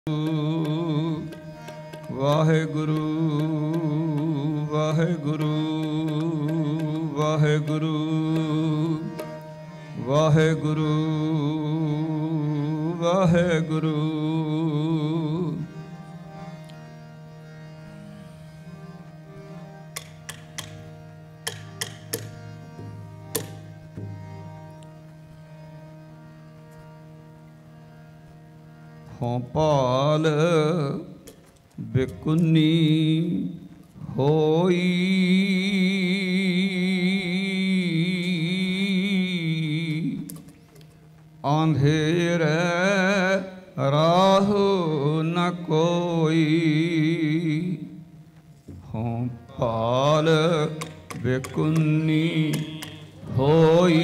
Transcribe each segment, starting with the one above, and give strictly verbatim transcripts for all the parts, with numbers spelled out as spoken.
वाहेगुरु वाहेगुरु वाहेगुरु वाहेगुरु वाहेगुरु। हों पाल बिकुन्नी होई, अंधेरे राह न कोई। हों पाल बिकुन्नी होई,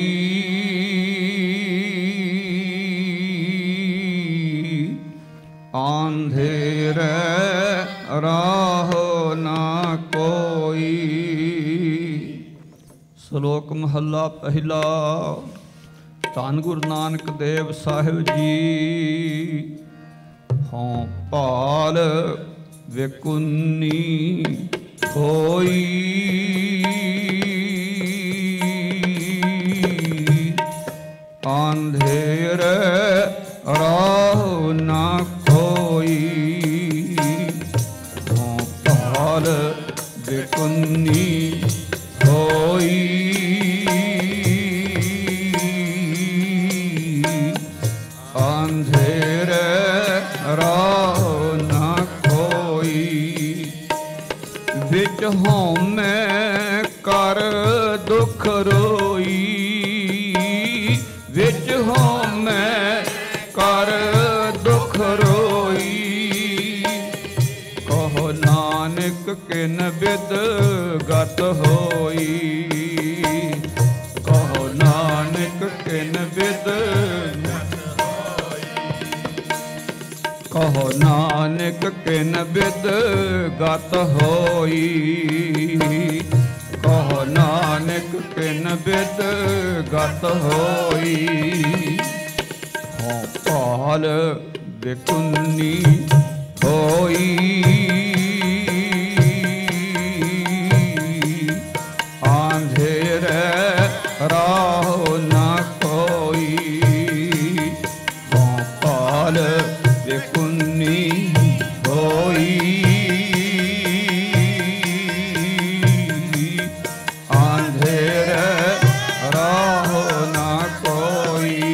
अंधेरे राह न कोई। श्लोक महला पहला। धन गुरु नानक देव साहिब जी। हों पाल विकुन्नी होई, अंधेरे राह न कोई। हों पाल विकुन्नी होई, अंधेरे राह न कोई। विच होमे कर दुख रोई, विच होमे कर दुख रोई। कहो नानक किन बिद गत होई, कहो नानक किन बिद कहो नानक किन बिद गत होई, कहो नानक किन बिद गत होई। हों पाल बिकुन्नी होई, अंधेरे राह न कोई। हों पाल बिकुन्नी होई, अंधेरे राह न कोई।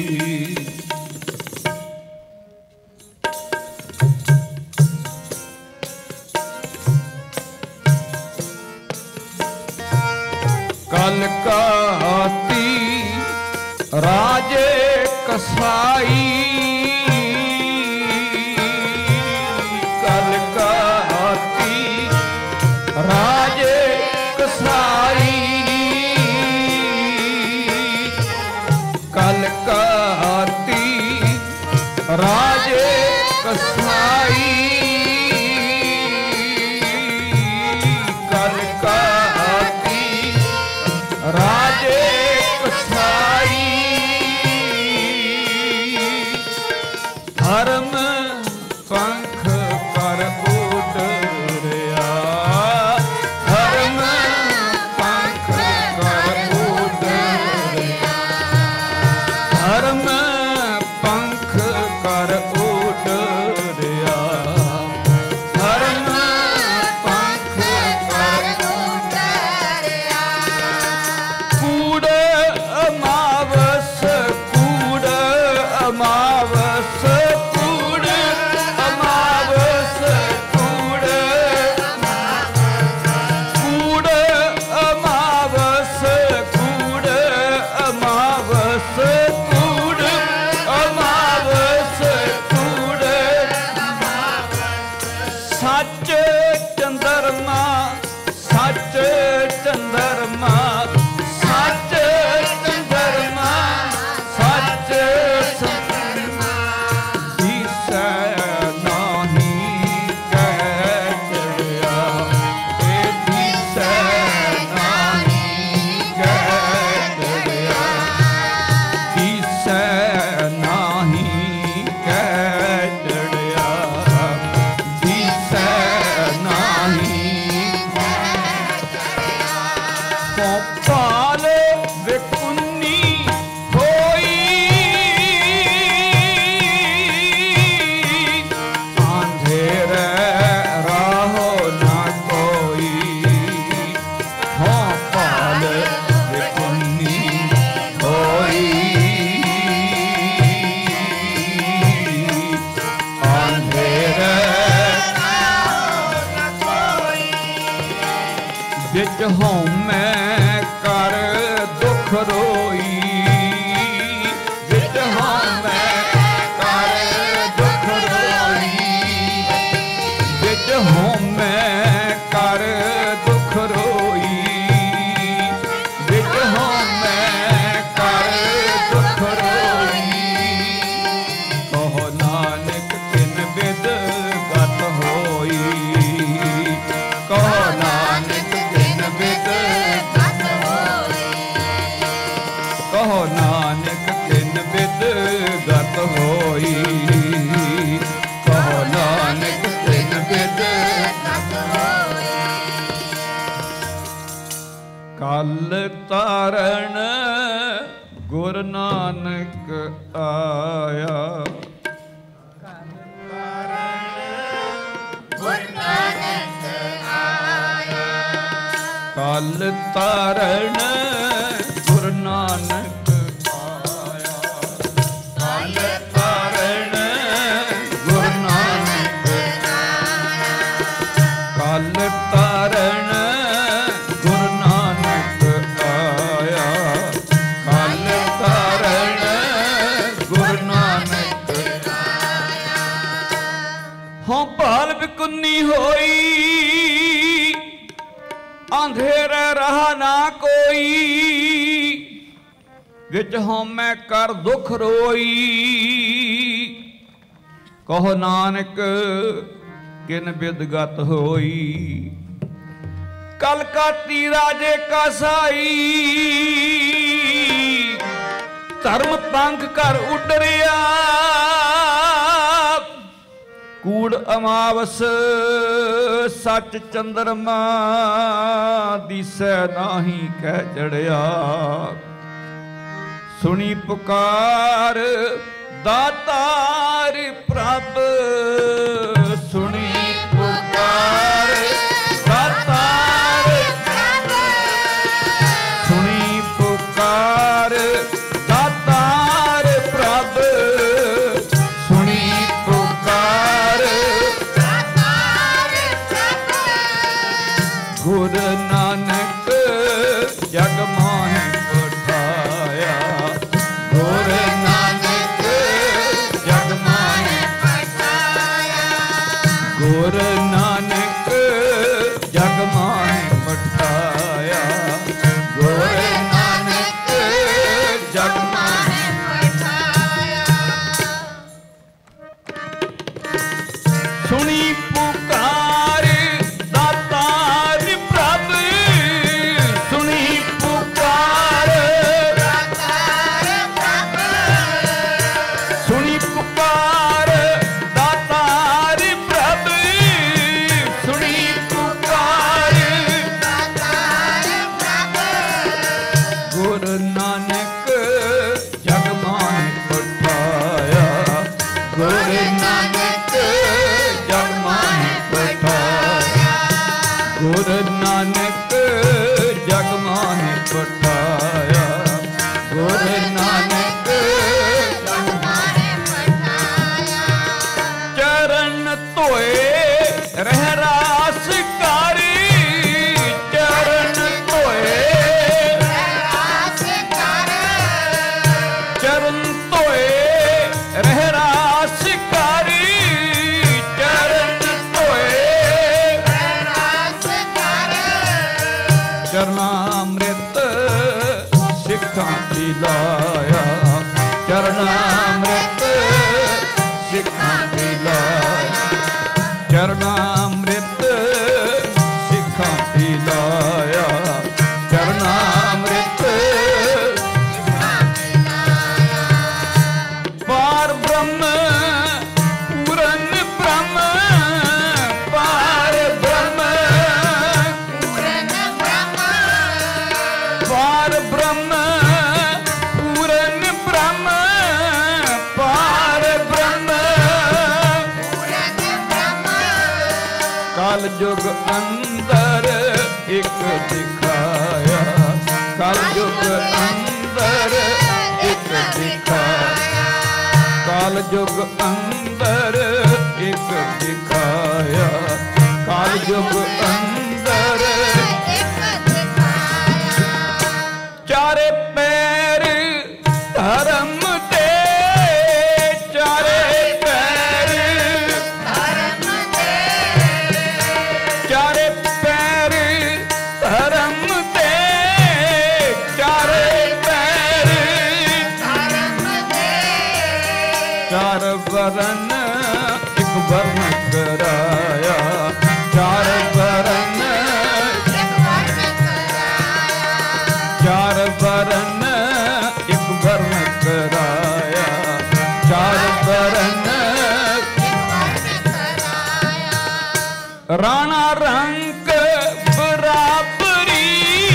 कलकाती राजे कसाई, कलकाती राजे कसाई, कलकाती राजे कसाई, कलकाती राजे कसाई। धर्म पंख पर उडरिया, धर्म पंख पर उडरिया, धर्म पंख कर उडरिया, धर्म पंख कर उडरिया। कूड़ अमावस कूड़ अमावस कूड़ अमावस कूड़ कूड़ अमावस कूड़ अमावस कूड़ अमावस कूड़। सच चंद्रमा सच चंद्रमा सच चंद्रमा सच चंद्रमा। दिसै नाही कह चढ़िया, ए दिसै नाही कह चढ़िया, दिसै नाही कह चढ़िया। ਵਿੱਚ ਹਉਮੈ ਕਰ ਦੁਖ ਰੋਈ, ਵਿੱਚ ਹਉਮੈ ਕਰ ਦੁਖ ਰੋਈ, ਵਿੱਚ ਹਉਮੈ ਕਰ ਦੁਖ ਰੋਈ, ਵਿੱਚ ਹਉਮੈ ਕਰ ਦੁਖ ਰੋਈ। ਕਹੋ ਨਾਨਕ ਤਿਨ ਬਿਦ ਗਤ ਹੋਈ, ਕਹੋ ਨਾਨਕ ਤਿਨ ਬਿਦ ਗਤ ਹੋਈ, ਕਹੋ ਨਾਨਕ ਤਿਨ ਬਿਦ ਗਤ ਹੋਈ, ਕਹੋ ਨਾਨਕ ਤਿਨ ਬਿਦ ਗਤ ਹੋਈ। ਕਲ ਤਾਰਨ ਗੁਰ ਨਾਨਕ ਆਇਆ, ਕਲ ਤਾਰਨ ਗੁਰ ਨਾਨਕ ਆਇਆ, ਕਲ ਤਾਰਨ ਗੁਰ ਨਾਨਕ ਆਇਆ, ਕਲ ਤਾਰਨ ਗੁਰ ਨਾਨਕ ਆਇਆ, ਕਲ ਤਾਰਨ ਗੁਰ ਨਾਨਕ ਆਇਆ, ਕਲ ਤਾਰਨ ਗੁਰ ਨਾਨਕ ਆਇਆ। ਹਾਂ ਭਾਲ ਬਿਕੁੰਨੀ ਹੋਈ, ਅੰਧੇਰੇ ਰਹਾ ਨਾ ਕੋਈ, ਵਿੱਚ ਹਉਮੈ ਕਰ ਦੁਖ ਰੋਈ। ਕਹੋ ਨਾਨਕ ਕਿਨ ਬਿਦ ਗਤ ਹੋਈ, ਕਲਕਾਤੀ ਰਾਜੇ ਕਾ ਸਾਈ, ਧਰਮ ਪੰਖ ਕਰ ਉਡਰਿਆ, ਕੂੜ ਅਮਾਵਸ ਸੱਚ ਚੰਦਰਮਾ, ਦਿਸੈ ਨਾਹੀ ਕਹਿ ਚੜਿਆ। ਸੁਣੀ ਪੁਕਾਰ ਦਾਤਾਰ ਪ੍ਰਭ, ਸੁਣੀ ਪੁਕਾਰ ਦਾਤਾਰ ਪ੍ਰਭ, ਸੁਣੀ ਪੁਕਾਰ ਦਾਤਾਰ ਪ੍ਰਭ, ਸੁਣੀ ਪੁਕਾਰ ਦਾਤਾਰ ਪ੍ਰਭ। ਗੁਰ ਨਾਨਕ ਜਗ ਮਾਹਿ ਪਠਾਇਆ, ਗੁਰ ਨਾਨਕ ਜਗ ਮਾਹਿ ਪਠਾਇਆ, ਗੁਰ ਨਾਨਕ ਜਗ ਮਾਹਿ ਪਠਾਇਆ, ਗੁਰ ਨਾਨਕ ਜਗ ਮਾਹਿ ਪਠਾਇਆ। ਸੁਣੀ ਪੁਕਾਰ ਦਾਤਾਰ ਪ੍ਰਭ, ਸੁਣੀ ਪੁਕਾਰ ਦਾਤਾਰ ਪ੍ਰਭ, ਸੁਣੀ ਪੁਕਾਰ ਦਾਤਾਰ ਪ੍ਰਭ, ਸੁਣੀ ਪੁਕਾਰ ਦਾਤਾਰ ਪ੍ਰਭ। ਗੁਰ ਨਾਨਕ ਜਗ ਮਾਹਿ ਪਠਾਇਆ, ਗੁਰ ਨਾਨਕ ਜਗ ਮਾਹਿ ਪਠਾਇਆ, ਗੁਰ ਨਾਨਕ ਜਗ ਮਾਹਿ ਪਠਾਇਆ, ਗੁਰ ਨਾਨਕ ਜਗ ਮਾਹਿ ਪਠਾਇਆ। ਚਰਨ ਧੋਏ ਰਹਿ ਰਾਸ ਕਾਰੀ, ਚਰਨ ਧੋਏ ਰਹਿ ਰਾਸ ਕਾਰੀ, ਚਰਨ ਧੋਏ ਰਹਿ ਰਾਸ ਕਾਰੀ, ਚਰਨ ਧੋਏ ਰਹਿ ਰਾਸ ਕਾਰੀ। ਚਰਨਾਮ੍ਰਿਤ ਸਿੱਖਾਂ ਪਿਲਾਇਆ, ਚਰਨਾਮ੍ਰਿਤ ਸਿੱਖਾਂ ਪਿਲਾਇਆ, ਚਰਨਾਮ੍ਰਿਤ ਸਿੱਖਾਂ ਪਿਲਾਇਆ, ਚਰਨਾਮ੍ਰਿਤ ਸਿੱਖਾਂ ਪਿਲਾਇਆ। ਪਾਰ ਬ੍ਰਹਮ ਪੂਰਨ ਬ੍ਰਹਮ, ਪਾਰ ਬ੍ਰਹਮ ਪੂਰਨ ਬ੍ਰਹਮ, ਪਾਰ ਬ੍ਰਹਮ ਪੂਰਨ ਬ੍ਰਹਮ, ਪਾਰ ਬ੍ਰਹਮ ਪੂਰਨ ਬ੍ਰਹਮ। ਕਲ ਯੁਗ ਅੰਦਰ ਇੱਕ ਦਿਖਾਇਆ, ਕਲ ਯੁਗ ਅੰਦਰ ਇੱਕ ਦਿਖਾਇਆ, ਕਲ ਯੁਗ ਅੰਦਰ ਇੱਕ ਦਿਖਾਇਆ, ਕਲ ਯੁਗ ਅੰਦਰ ਇੱਕ ਵਰਨ ਇੱਕ ਵਰਨ ਕਰਾਇਆ, ਚਾਰ ਵਰਨ ਇੱਕ ਵਰਨ ਕਰਾਇਆ, ਚਾਰ ਵਰਨ ਇੱਕ ਵਰਨ ਕਰਾਇਆ, ਚਾਰ ਵਰਨ ਇੱਕ ਵਰਨ ਕਰਾਇਆ। ਰਾਣਾ ਰੰਗ ਬਰਾਬਰੀ,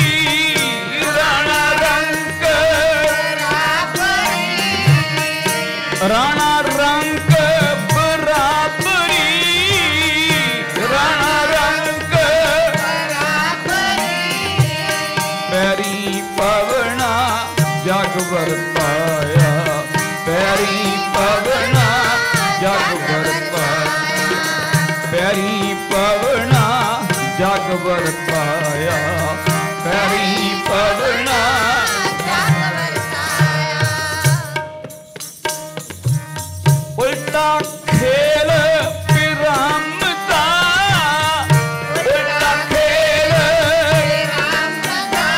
ਰਾਣਾ ਰੰਗ ਬਰਾਬਰੀ, ਰਾਣਾ ਰੰਗ ਬਰਾਬਰੀ, ਰਾਣਾ ਰੰਗ ਬਰਾਬਰੀ, ਪੈਰੀ ਪਵਨਾ ਜਗ ਵਰਤਾਇਆ, ਪੈਰੀ ਪਵਨਾ ਜਗ ਵਰਤਾਇਆ, ਪੈਰੀ ਪਵਨਾ ਜਗ ਵਰਤਾਇਆ, ਪੈਰੀ ਪਵਨਾ ਜਗ ਵਰਤਾਇਆ। ਉਲਟਾ ਖੇਲ ਪਿਰਮ ਦਾ, ਉਲਟਾ ਖੇਲ, ਰਾਮ ਦਾ,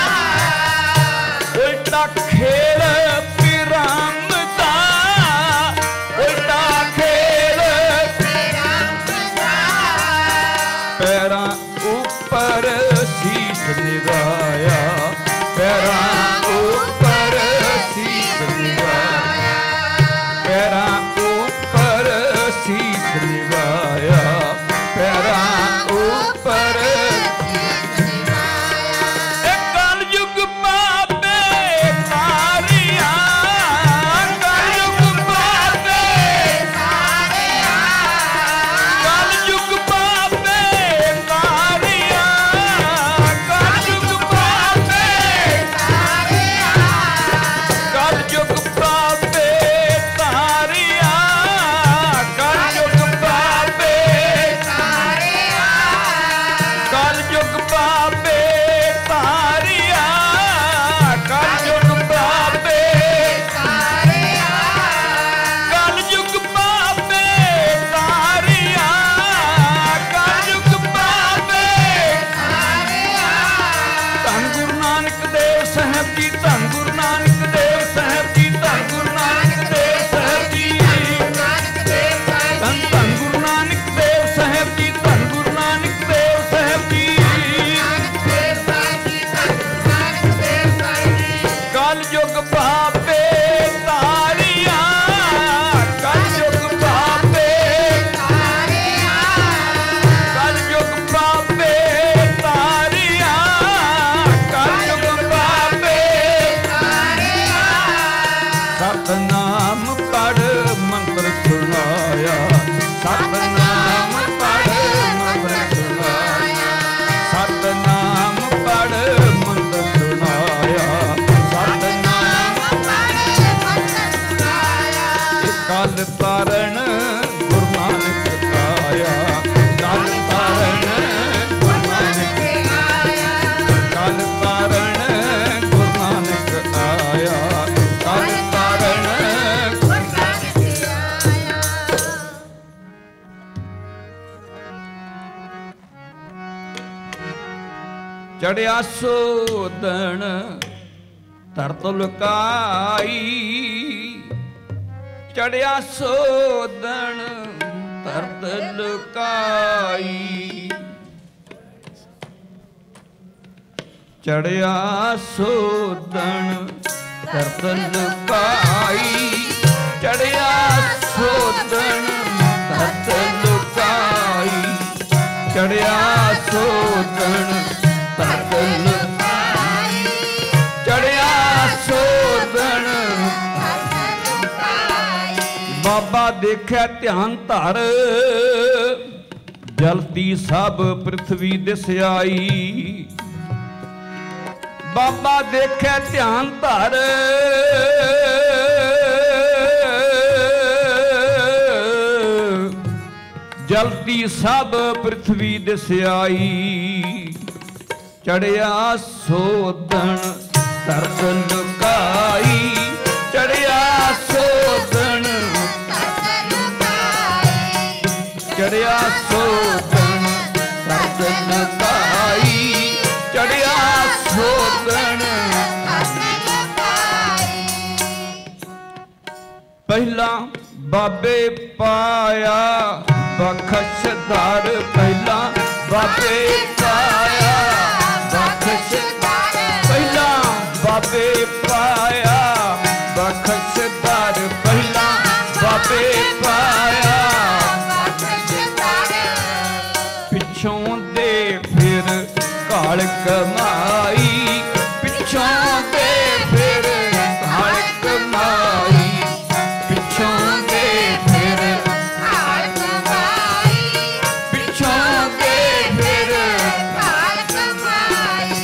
ਉਲਟਾ ਖੇਲ ਪਿਰਮ ਦਾ, ਉਲਟਾ ਖੇਲ ਰਾਮ ਦਾ, ਪੈਰਾਂ ਉੱਪਰ ਸੀਸ ਨਿਵਾਇਆ, ਪੈਰਾਂ ਉੱਪਰ ਸੀਸ ਨਿਵਾਇਆ, ਪੈਰਾਂ ਉੱਪਰ ਸੀਸ ਨਿਵਾਇਆ, ਪੈਰਾਂ ਉੱਪਰ ਇਹ ਕਲਯੁਗ ਪਾਪੇ ਤਾਰਿਆ, ਕਲਯੁਗ ਪਾਪੇ, ਕਲਯੁਗ ਪਾਪੇ ਤਾਰਿਆ, ਕਲਯੁਗ ਪਾਪੇ, ਕਲਯੁਗ ਪਾਪੇ ਤਾਰਿਆ, ਕਲਯੁਗ ਪਾਪੇ, ਕਲਯੁਗ ਪਾਪੇ ਤਾਰਿਆ, ਕਲਯੁਗ ਪਾਪੇ, ਕਲਯੁਗ ਪਾਪੇ ਤਾਰਿਆ, ਕਲਯੁਗ ਪਾਪੇ। ਧੰਨ ਗੁਰੂ ਨਾਨਕ ਦੇਵ ਸਾਹਿਬ ਜੀ, ਧੰਨ ਗੁਰੂ ਨਾਨਕ ਦੇਵ ਸਾਹਿਬ ਜੀ, ਧੰਨ ਗੁਰੂ ਨਾਨਕ ਦੇਵ ਸਾਹਿਬ ਜੀ, ਧੰਨ ਧੰਨ ਗੁਰੂ ਨਾਨਕ ਦੇਵ ਸਾਹਿਬ ਜੀ, ਧੰਨ ਗੁਰੂ ਨਾਨਕ ਦੇਵ ਸਾਹਿਬ ਜੀ। ਕਲਯੁਗ ਪਾਪੇ ਤਾਰਿਆ, ਕਲਯੁਗ ਪਾਪੇ, ਕਲਯੁਗ ਪਾਪੇ ਤਾਰਿਆ, ਕਲਯੁਗ ਪਾਪੇ। ਸਤਨਾਮ ਪੜ੍ਹ ਮੰਤਰ ਸੁਣਾਇਆ, ਸਤਨਾਮ ਪੜ੍ਹ ਮੰਤਰ ਸੁਣਾਇਆ, ਸਤਨਾਮ ਪੜ੍ਹ ਮੰਤਰ ਸੁਣਾਇਆ, ਸਤਨਾਮ ਕਲ ਤਾਰਨ ਗੁਰੂ ਨਾਨਕ ਆਇਆ, ਕਲ ਤਾਰਨ ਗੁਰੂ ਨਾਨਕ, ਕਲ ਤਾਰਨ ਗੁਰੂ ਨਾਨਕ ਆਇਆ, ਕਲ ਤਾਰਨ। ਚੜਿਆ ਸੋਦਣ ਧਰਤ ਲੁਕਾਈ, ਚੜਿਆ ਸੋਦਣ ਧਰਤ ਲੁਕਾਈ, ਚੜਿਆ ਸੋਦਣ ਧਰਤ ਲੁਕਾਈ, ਚੜਿਆ ਸੋਦਣ ਧਰਤ ਲੁਕਾਈ, ਚੜਿਆ ਸੋਦਣ ਧਰਤ ਲੁਕਾਈ, ਚੜਿਆ ਸੋਦਣ। ਬਾਬਾ ਦੇਖਿਆ ਧਿਆਨ ਧਰ, ਜਲਦੀ ਸਭ ਪ੍ਰਿਥਵੀ ਦਿਸ ਆਈ, ਬਾਬਾ ਦੇਖਿਆ ਧਿਆਨ ਧਰ, ਜਲਦੀ ਸਭ ਪ੍ਰਿਥਵੀ ਦਿਸ ਆਈ, ਚੜਿਆ ਸੋਦਣ ਧਰਤ ਲੁਕਾਈ, ਚੜਿਆ ਸੋਦਣ, ਚੜਿਆ ਸੋਦਣ ਧਰਤ ਲੁਕਾਈ, ਚੜਿਆ ਸੋਦਣ। ਪਹਿਲਾਂ बाबे पाया बख्शदार पहला बाबे पाया बख्शदार पहला बाबे पाया बख्शदार पहला बाबे पाया पिछों दे फिर काल कमाई पिछों दे फिर काल कमाई पिछों दे फिर काल कमाई पिछों दे फिर काल कमाई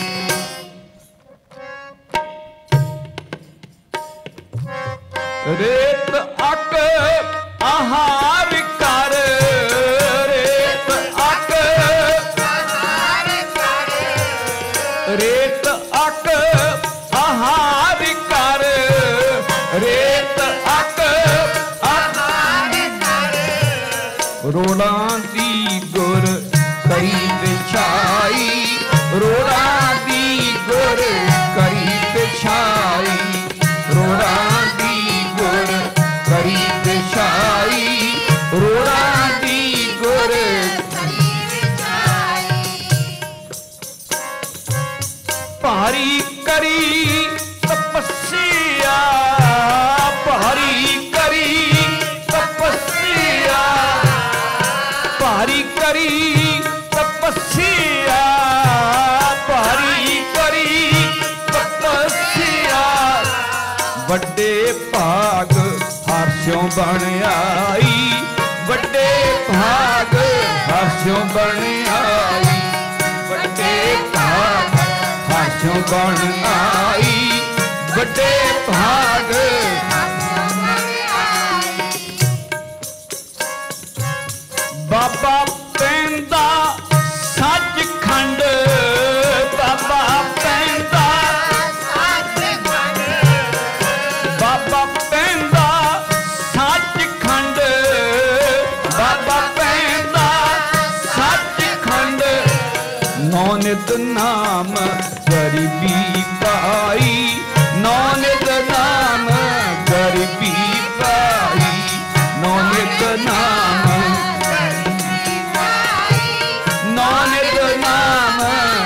रेत अक आहार कर रेत अक आहार कर रेत अक आहार कर रेत अक आहार कर रोड़ां दी गुर करी बिछाई रोड़ां दी गुर करी बिछाई रोड़ां दी गुर करी बिछाई रोड़ां दी गुर करी विचाई भारी करी तपस्या भारी करी तपस्या भारी करी तपस्या भारी करी तपस्या ਵੱਡੇ ਭਾਗ ਹਰਸ਼ੋਂ ਬਣ ਆਈ ਵੱਡੇ ਭਾਗ ਹਰਸ਼ੋਂ ਬਣ ਆਈ ਵੱਡੇ ਭਾਗ ਹਰਸ਼ੋਂ ਬਣ ਆਈ ਵੱਡੇ ਭਾਗ ਬਾਬਾ ਪੈਂਦਾ ਸੱਚਖੰਡ ਬਾਬਾ ਪੈਂਦਾ ਬਾਬਾ ਪੈਂਦਾ ਸੱਚਖੰਡ ਬਾਬਾ ਪੈਂਦਾ ਸੱਚਖੰਡ ਨੌ ਨਿਤ ਨਾਮ ਗਰੀਬੀ ਪਾਈ ਨੌ ਨਿਤ ਨਾਮ ਗਰੀਬੀ ਪਾਈ ਨੌ ਨਿਤ ਨਾਮ ਨੌ ਨਿਤ ਨਾਮ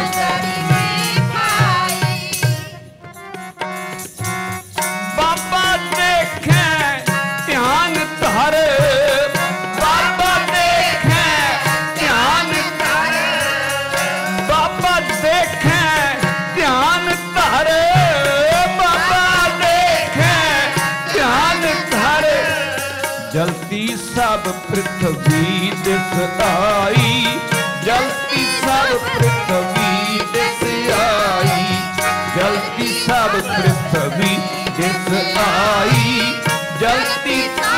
ਬਾਬਾ ਦੇਖੈ ਧਿਆਨ ਧਰ ਬਾਬਾ ਦੇਖੈ ਧਿਆਨ ਧਰ ਬਾਬਾ ਦੇਖੈ ਧਿਆਨ ਧਰ ਬਾਬਾ ਦੇਖੈ ਧਿਆਨ ਧਰ ਜਲਤੀ ਸਭ ਪ੍ਰਿਥਵੀ ਦਿਸ ਆਈ ਜਲਤੀ ਸਭ ਪ੍ਰਿਥਵੀ ਦਿਸ ਆਈ ਜਲਤੀ ਸਭ ਪ੍ਰਿਥਵੀ ਦਿਸ ਆਈ ਜਲਤੀ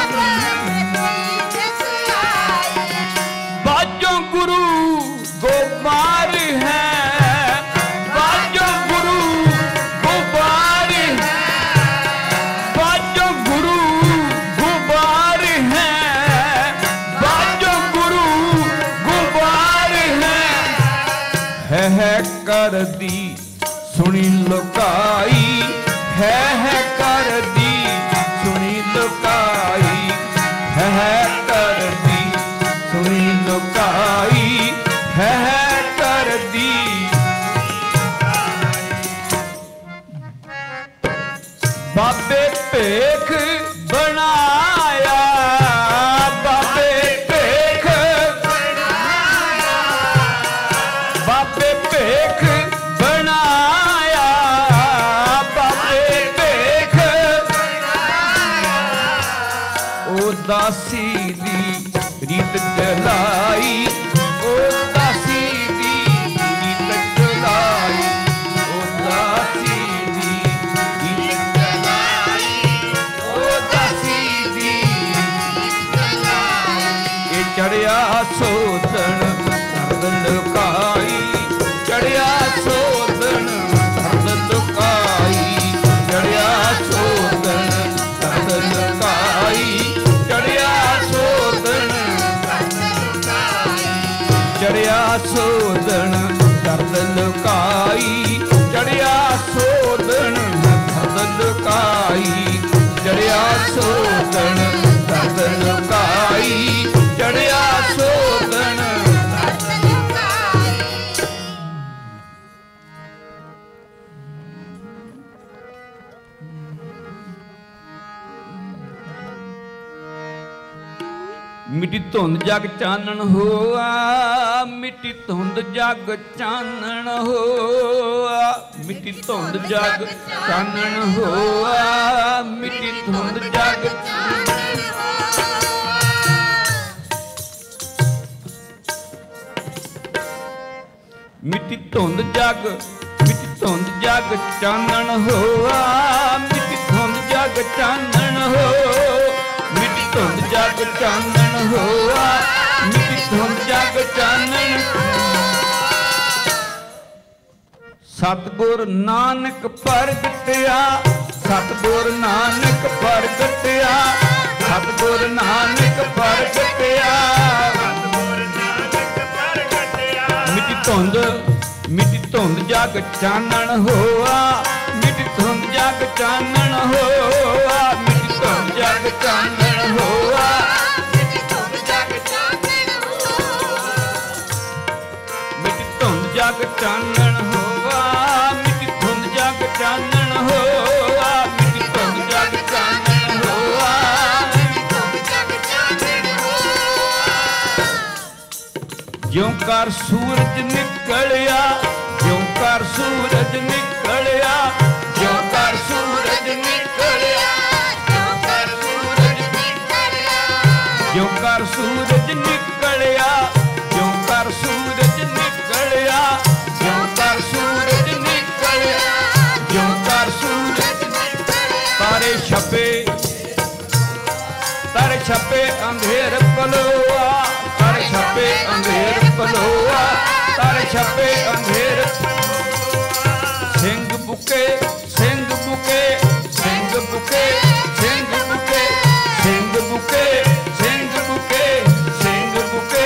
ਬਾਜੋ ਗੁਰੂ ਗੋਬਾਰ ਹੈ ਬਾਜੋ ਗੁਰੂ ਗੋਬਾਰ ਹੈ ਬਾਜੋ ਗੁਰੂ ਗੋਬਾਰ ਹੈ ਬਾਜੋ ਗੁਰੂ ਗੋਬਾਰ ਹੈ ਹੈ ਹੈ ਕਰਦੀ ਸੁਣੀ ਲੁਕਾਈ ਹੈ ਹੈ ਕਰਦੀ ਸੁਣੀ ਲੁਕਾਈ ਹੈ ਹੈ ਕਰਦੀ ਸੁਣੀ ਲੁਕਾਈ ਹੈ ਹੈ ਕਰਦੀ ਬਾਬੇ ਭੇਖ ਬਣਾਇਆ ਬਾਬੇ ਭੇਖ ਬਾਬੇ ਭੇਖ ਬਣਾਇਆ ਬਾਬੇ ਭੇਖ ਉਹ ਦਾਸੀ ਦੀ ਰੀਤ ਚਲਾਈ ਉਹ ਦਾਸੀ ਦੀ ਰੀਤ ਚਲਾਈ ਉਹ ਦਾਸੀ ਦੀ ਰੀਤ ਚਲਾਈ ਉਹ ਦਾਸੀ ਦੀ ਇਹ ਚੜਿਆ ਸੋਧਣ ਦਰਦ ਲੁਕਾਈ ਚੜਿਆ ਸੋਧਣ ਦਰਦ ਲੁਕਾਈ ਚੜਿਆ ਸੋਧਣ ਦਰਦ ਲੁਕਾਈ ਚੜਿਆ ਸੋਧਣ ਚੜਿਆ ਸੋਧਣ ਦਰਦ ਲੁਕਾਈ ਚੜਿਆ ਸੋਧਣ ਦਰਦ ਲੁਕਾਈ ਚੜਿਆ ਸੋਧਣ ਸਤ ਲੁਕਾਈ ਚੜਿਆ ਸੋਗਣ मिट्टी धुंद जग चानन होआ मिट्टी धुंद जग चानन होआ मिट्टी धुंद जग चानन होआ मिट्टी धुंद जग मिट्टी धुंद जग मिट्टी धुंद जग चानन होआ मिट्टी धुंद जग चानन हो मिट्टी धुंद जग चानन होआ मिट्टी धुंद जग चानन सतगुर नानक प्रगटिया सतगुर नानक प्रगटिया सतगुर नानक प्रगटिया मिट्टी धुंद मिट्टी धुंद जग चानन होआ मिट्टी धुंद जग चानन होआ मिट्टी धुंद जग चानन होआ मिट्टी धुंद जग चानन मिट्टी धुंद जग चानन होआ मिट्टी धुंद जग चानन होआ मिट्टी धुंद जग चानन होआ मिट्टी धुंद जग चानन होआ ज्यों कर सूरज निकलिया ज्यों कर सूरज निकलिया ज्यों कर सूरज निकलिया ज्यों कर सूरज निकलिया ज्यों कर सूरज निकलिया ज्यों कर सूरज निकलिया ज्यों कर सूरज निकलिया ज्यों कर सूरज तारे छपे तारे छपे अंधेर पलोआ तारे छपे अंधेर पलोआ तारे छपे अंधेर सिंह बुके सिंह बुके सिंह बुके सिंह बुके सिंह बुके सिंह बुके सिंह बुके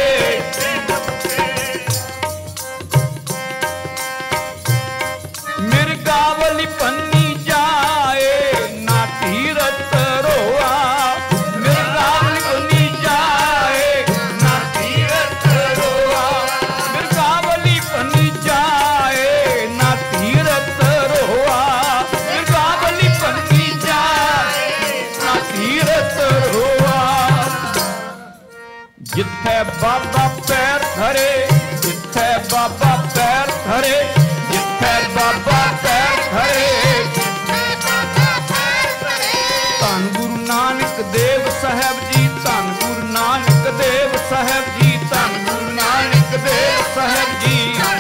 मिर्गावली पन्नी जाए ना तीरथ रोआ मिर्गावली पन्नी जाए ना तीरथ रोआ मिर्गावली पन्नी जाए ना तीरथ रोआ मिर्गावली पन्नी जाए ना तीरथ रोआ जिथे बाबा पैर धरे जिथे बाबा पैर धरे जिथे बाबा पैर धरे धन गुरु नानक देव साहब जी धन गुरु नानक देव साहब जी धन गुरु नानक देव साहब जी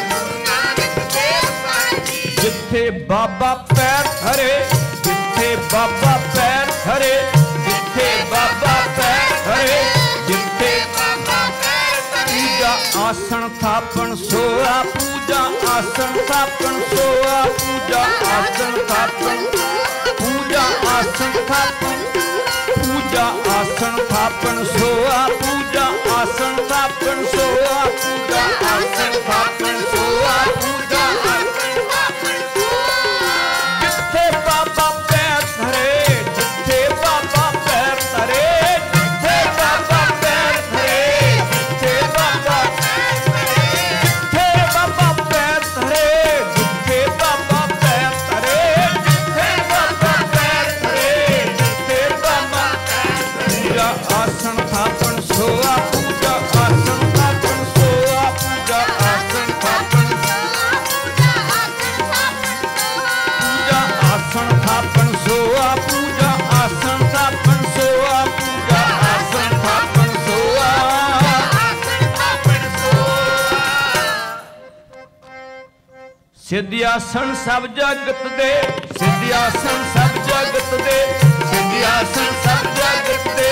जिथे बाबा पैर धरे जिथे बाबा पैर धरे जिथे बाबा पैर धरे जिथे बाबा पैर धरे पूजा आसन थापन सोआ पूजा आसन थापन सोआ पूजा आसन थापन पूजा आसन थापन पूजा आसन थापन सोआ पूजा आसन थापन सोआ पूजा आसन थापन सोआ पूजा आसन थापन जिथे बाबा पैर धरे जिथे बाबा पैर धरे जिथे बाबा पैर धरे जिथे बाबा जिथे बाबा पैर धरे जिथे बाबा पैर धरे जिथे बाबा पैर धरे जिथे बाबा पूजा आसन थापन सोआ पूजा आसन थापन सोआ पूजा आसन थापन पूजा आसन थापन सोआ पूजा आसन थापन सोआ पूजा आसन थापन सोआ सिद्धियासन सब जगत दे सिद्धियासन सब जगत दे सिद्धियासन सब जगत दे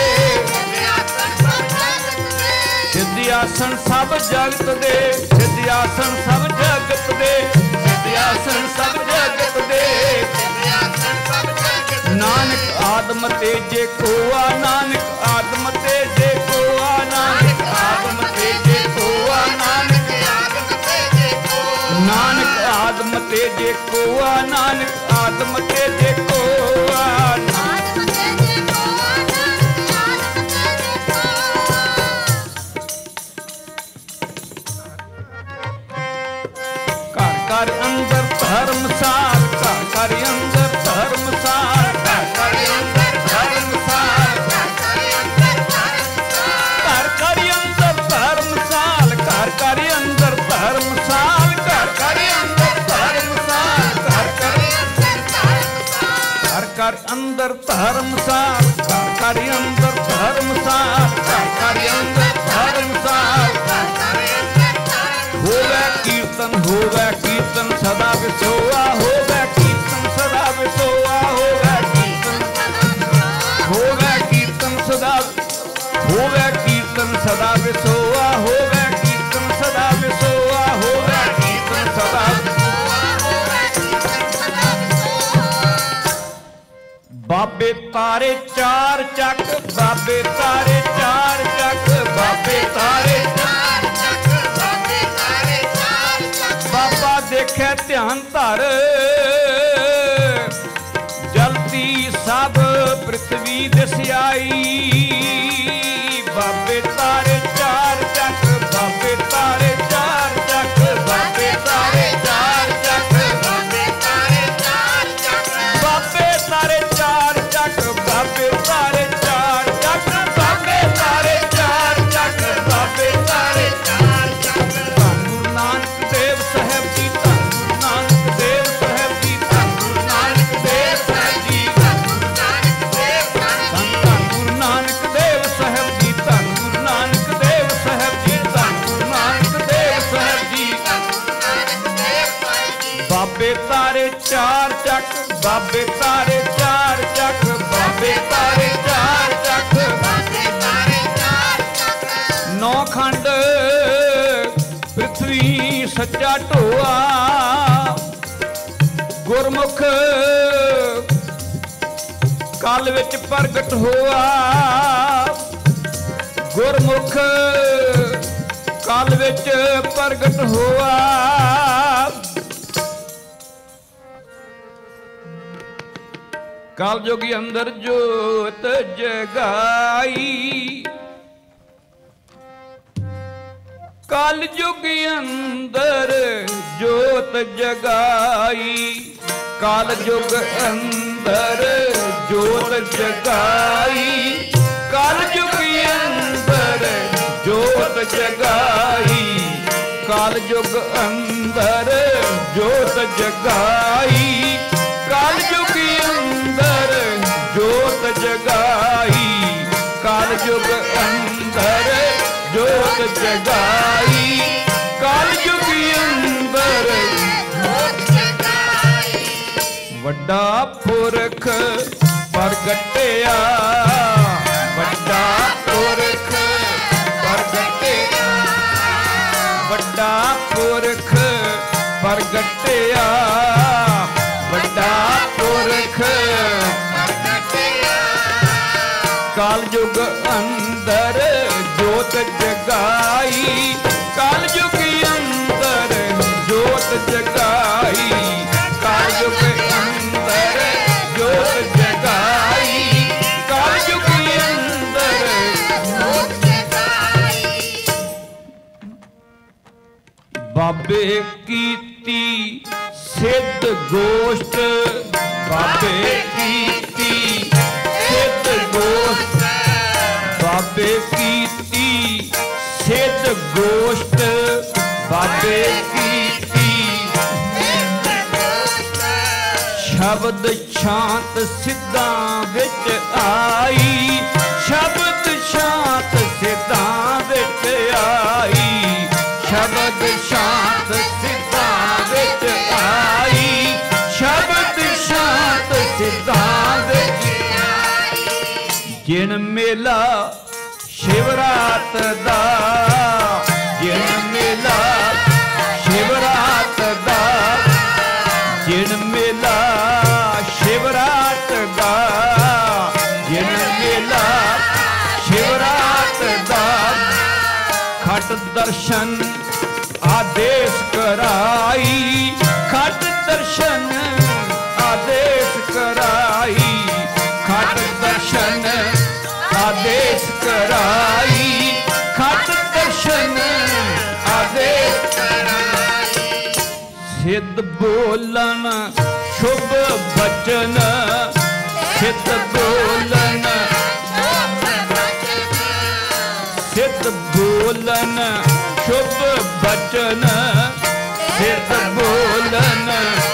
सिद्धियासन सब जगत दे सिद्धियासन सब जगत दे सिद्धियासन सब जगत दे नानक आदम तेजे कोआ नानक आदम तेजे कोआ नानक आदम तेजे कोआ नानक नानक आदम तेजे कोआ नानक आदम तेजे कोआ घर अंदर धर्मसाल, घर घर अंदर धर्मसाल, घर घर अंदर धर्मसाल, घर घर अंदर धर्मसाल, घर घर अंदर धर्मसाल, घर घर अंदर धर्मसाल, घर घर घर घर अंदर धर्मसाल, घर घर अंदर धर्मसाल, घर घर अंदर धर्मसाल। होवे कीर्तन होवे कीर्तन सदा विसोआ, होवे कीर्तन सदा विसोआ, होवे कीर्तन होवे कीर्तन सदा होवे कीर्तन सदा विसोआ, होवे कीर्तन सदा विसोआ, होवे कीर्तन सदा। बाबे तारे चार चक, बाबे तारे चार चक, बाबे तारे बाबा देखे ध्यान धर, जलती सब पृथ्वी दिस आई। बाबे तारे चार चक, बाबे तारे चार चक, बाबे तारे चार चक, बाबे तारे चार चक, बाबे तारे चार चक, बाबे तारे चार चक, बाबे तारे चार चक, बाबे तारे चार चक। धन गुरु नानक देव साहब जी, धन गुरु नानक देव साहब जी, धन गुरु नानक देव साहब जी, धन गुरु नानक देव धन धन गुरु नानक देव साहब जी, धन गुरु नानक देव साहब जी, धन गुरु नानक देव साहब जी। बाबे तारे चार चक, बाबे तारे चार चक, बाबे तारे चार चक, बाबे तारे चार चक। नौ खंड पृथ्वी सच्चा ढोआ, गुरमुख काल विच प्रगट होआ, गुरमुख काल विच प्रगट होआ। काल जोगी अंदर जोत जगाई, काल जोगी अंदर जोत जगाई, काल जुग अंदर जोत जगाई, काल जुग अंदर जोत जगाई, काल जुग अंदर जोत जगाई, काल जुग अंदर जोत जगाई, काल जुग अंदर जोत जगाई, काल जुग अंदर जोत जगाई। वड्डा पुरख प्रगटिया, वड्डा पुरख प्रगटिया, वड्डा पुरख प्रगटिया, वड्डा पुरख प्रगटिया। काल जुग अंदर जोत जगाई, काल जुग अंदर जोत जगाई, काल जुग अंदर जोत जगाई, काल जुग अंदर जोत जगाई। बाबे कीती सिद्ध गोष्ठ, बाबे कीती सिद्ध गोष्ठ, बाबे कीती सिद्ध गोष्ठ, बाबे कीती शब्द शांत सिद्धां विच आई, शब्द शांत सिद्धां विच आई, शब्द शांत सिद्धां विच आई, शब्द शांत सिद्धां विच आई। जिन मेला शिवरात दा, जिन मेला शिवरात दा, जिन मेला शिवरात दा, जिन मेला शिवरात दा। खट दर्शन आदेश कराई, खट दर्शन आदेश कराई, खट दर्शन आदेश कराई, खट दर्शन आदेश कराई। ਸਿੱਧ ਬੋਲਣ ਸ਼ੁਭ ਬਚਨ, ਸਿੱਧ ਬੋਲਣ ਸਿੱਧ ਬੋਲਣ ਸ਼ੁਭ ਬਚਨ, ਸਿੱਧ ਬੋਲਣ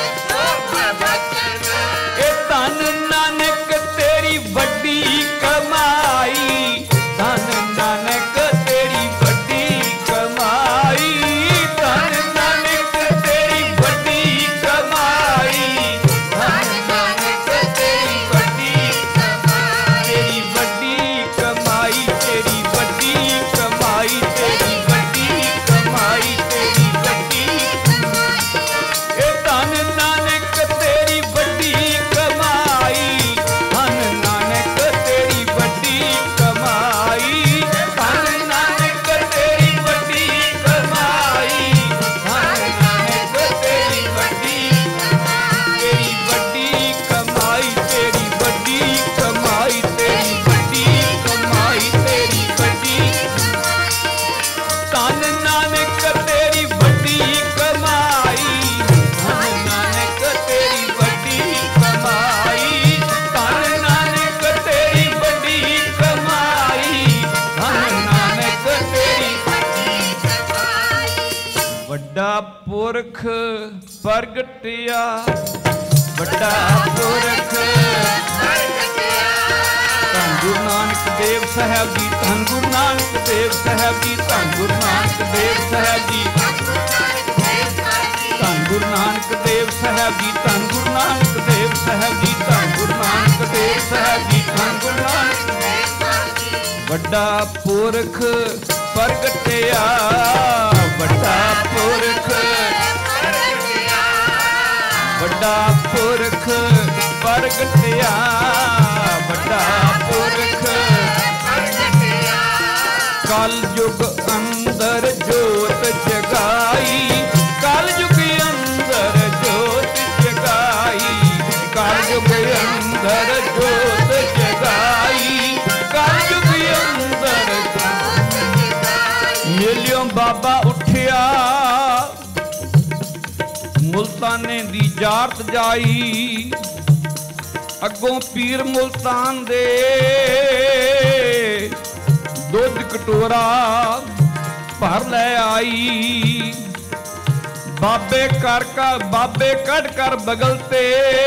ਇਹ ਧਨ ਨਾਨਕ ਤੇਰੀ ਵੱਡੀ ਕਮਾਈ, ਧਨ ਨਾਨਕ ਤੇਰੀ ਵੱਡੀ ਕਮਾਈ, ਧਨ ਨਾਨਕ ਤੇਰੀ ਵੱਡੀ ਕਮਾਈ, ਧਨ ਨਾਨਕ ਤੇਰੀ ਵੱਡੀ ਤੇਰੀ ਵੱਡੀ ਕਮਾਈ, ਤੇਰੀ ਵੱਡੀ ਕਮਾਈ, ਤੇਰੀ ਵੱਡੀ ਕਮਾਈ, ਤੇਰੀ ਵੱਡੀ ਇਹ ਧਨ ਨਾਨਕ ਤੇਰੀ ਵੱਡੀ ਕਮਾਈ, ਧਨ ਨਾਨਕ ਤੇਰੀ ਵੱਡੀ ਕਮਾਈ, ਧਨ ਨਾਨਕ ਤੇਰੀ ਵੱਡੀ ਕਮਾਈ, ਧਨ ਨਾਨਕ ਤੇਰੀ ਵੱਡੀ ਤੇਰੀ ਵੱਡੀ ਕਮਾਈ, ਤੇਰੀ ਵੱਡੀ ਕਮਾਈ, ਤੇਰੀ ਵੱਡੀ ਕਮਾਈ, ਤੇਰੀ ਵੱਡੀ ਧਨ ਨਾਨਕ ਤੇਰੀ ਵੱਡੀ ਕਮਾਈ, ਧਨ ਨਾਨਕ ਤੇਰੀ ਵੱਡੀ ਕਮਾਈ, ਧਨ ਨਾਨਕ ਤੇਰੀ ਵੱਡੀ ਕਮਾਈ, ਧਨ ਨਾਨਕ ਤੇਰੀ ਵੱਡਾ ਪੁਰਖ ਪ੍ਰਗਟਿਆ, ਵੱਡਾ ਪੁਰਖ ਧੰਨ ਗੁਰੂ ਨਾਨਕ ਦੇਵ ਸਾਹਿਬ ਜੀ, ਧੰਨ ਗੁਰੂ ਨਾਨਕ ਦੇਵ ਸਾਹਿਬ ਜੀ, ਧੰਨ ਗੁਰੂ ਨਾਨਕ ਦੇਵ ਸਾਹਿਬ ਜੀ, ਧੰਨ ਗੁਰੂ ਨਾਨਕ ਦੇਵ ਸਾਹਿਬ ਜੀ, ਧੰਨ ਗੁਰੂ ਨਾਨਕ ਦੇਵ ਸਾਹਿਬ ਜੀ, ਧੰਨ ਗੁਰੂ ਨਾਨਕ ਦੇਵ ਸਾਹਿਬ ਜੀ, ਧੰਨ ਗੁਰੂ ਨਾਨਕ ਵੱਡਾ ਪੁਰਖ ਪ੍ਰਗਟਿਆ, ਵੱਡਾ ਪੁਰਖ ਵੱਡਾ ਪੁਰਖ ਪ੍ਰਗਟਿਆ, ਵੱਡਾ ਪੁਰਖ ਕਲ ਯੁਗ ਅੰਦਰ ਜੋਤ ਜਗਾਈ, ਕਲ ਯੁਗ ਅੰਦਰ ਜੋਤ ਜਗਾਈ, ਕਲ ਯੁਗ ਅੰਦਰ ਜੋਤ ਜਗਾਈ, ਕਲ ਯੁਗ ਅੰਦਰ ਮੇਲਿਓ ਬਾਬਾ ਉੱਠਿਆ, ਮੁਲਤਾਨੇ ਦੀ ਜਾਰਤ ਜਾਈ, ਅੱਗੋਂ ਪੀਰ ਮੁਲਤਾਨ ਦੇ ਦੁੱਧ ਕਟੋਰਾ ਭਰ ਲੈ ਆਈ, ਬਾਬੇ ਕਰ ਕਾ ਬਾਬੇ ਕੱਢ ਕਰ ਬਗਲ ਤੇ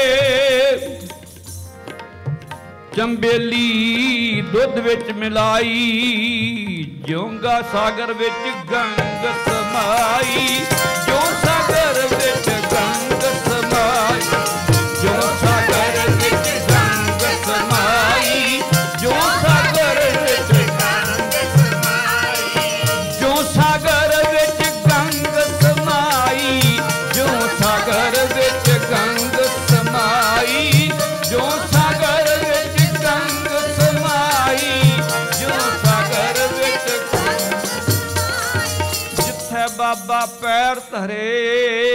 ਚੰਬੇਲੀ ਦੁੱਧ ਵਿੱਚ ਮਿਲਾਈ, ਜਿਉਂਗਾ ਸਾਗਰ ਵਿੱਚ ਗੰਗ ਸਮਾਈ, ਜਿਉਂ ਸਾਗਰ ਵਿੱਚ ਗੰਗ ਸਮਾਈ, ਜਿਉਂ ਸਾਗਰ ਵਿੱਚ ਗੰਗ ਸਮਾਈ, ਜਿਉਂ ਸਾਗਰ ਵਿੱਚ ਗੰਗ ਸਮਾਈ, ਜਿਉਂ ਸਾਗਰ ਵਿੱਚ ਗੰਗ ਸਮਾਈ, ਜਿਉਂ ਸਾਗਰ ਵਿੱਚ ਗੰਗ ਸਮਾਈ, ਜਿਉਂ ਸਾਗਰ ਵਿੱਚ ਗੰਗ ਸਮਾਈ, ਜਿਉਂ ਸਾਗਰ ਵਿੱਚ ਜਿੱਥੇ ਬਾਬਾ ਪੈਰ ਧਰੇ,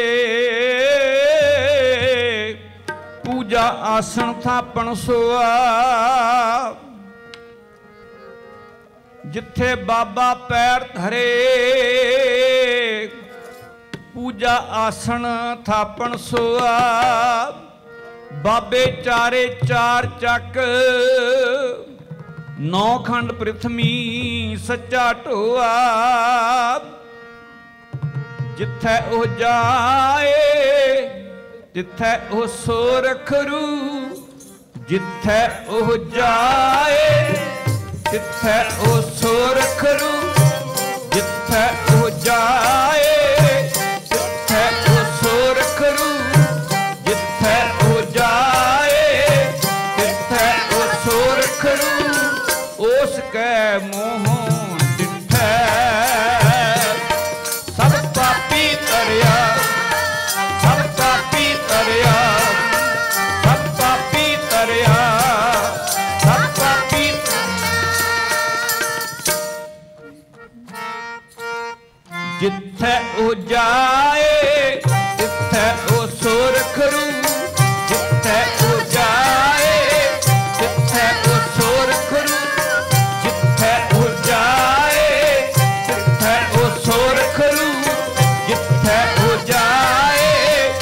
ਪੂਜਾ ਆਸਣ ਥਾਪਣ ਸੋਆ, ਜਿੱਥੇ ਬਾਬਾ ਪੈਰ ਧਰੇ, ਪੂਜਾ ਆਸਣ ਥਾਪਣ ਸੋਆ, ਬਾਬੇ ਚਾਰੇ ਚਾਰ ਚੱਕ, ਨੌ ਖੰਡ ਪ੍ਰਿਥਵੀ ਸੱਚਾ ਢੋਆ, ਜਿੱਥੇ ਉਹ ਜਾਏ ਤਿੱਥੇ ਉਹ ਸੋਰਖ ਰੂ, ਜਿੱਥੇ ਉਹ ਜਾਏ ਤਿੱਥੇ ਉਹ ਸੋਰਖ ਰੂ, ਜਿੱਥੇ ਉਹ ਜਾਏ ਤਿੱਥੇ ਉਹ ਸੋਰਖ ਰੂ, ਜਿੱਥੇ ਉਹ ਜਾਏ ਤਿੱਥੇ ਉਹ ਸੋਰਖ ਰੂ, ਉਸ ਕੈ ਮੋਹ ਡਿਠੈ ਸਭ ਪਾਪੀ ਤਰਿਆ, ਸਭ ਪਾਪੀ ਤਰਿਆ, ਸਭ ਪਾਪੀ ਤਰਿਆ, ਸਭ ਪਾਪੀ ਜਿੱਥੇ ਉਹ ਜਾਏ ਤਿੱਥੇ ਉਹ ਸੋਰਖ ਰੂ, ਜਿੱਥੇ ਉਹ ਜਾਏ ਤਿੱਥੇ ਉਹ ਸੋਰਖ ਰੂ, ਜਿੱਥੇ ਉਹ ਜਾਏ ਤਿੱਥੇ ਉਹ ਸੋਰਖ ਰੂ, ਜਿੱਥੇ ਉਹ ਜਾਏ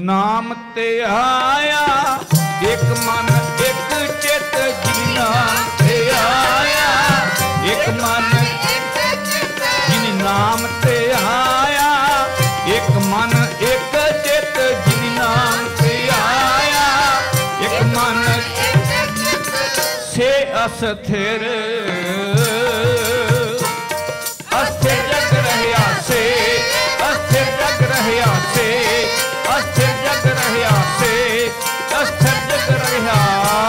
ਨਾਮ ਤੇ ਆਇਆ ਇੱਕ ਮਨ ਇੱਕ ਚਿੱਤ ਜਿਨ ਨਾਮ ਤੇ ਆਇਆ ਇੱਕ ਮਨ ਜਿਨ ਨਾਮ ਤੇ ਆਇਆ ਇੱਕ ਮਨ ਇੱਕ ਚਿੱਤ ਜਿਨ ਨਾਮ ਤੇ ਆਇਆ ਇੱਕ ਮਨ ਸੇ ਅਸਥਿਰ ਅਸਥਿਰ ਜਗ ਰਹਿਆ ਸੇ ਅਸਥਿਰ ਜਗ ਰਹਿਆ ਸੇ ਅਸਥਿਰ ਜਗ ਰਹਿਆ ਸੇ ਅਸਥਿਰ ਜਗ ਰਹਿਆ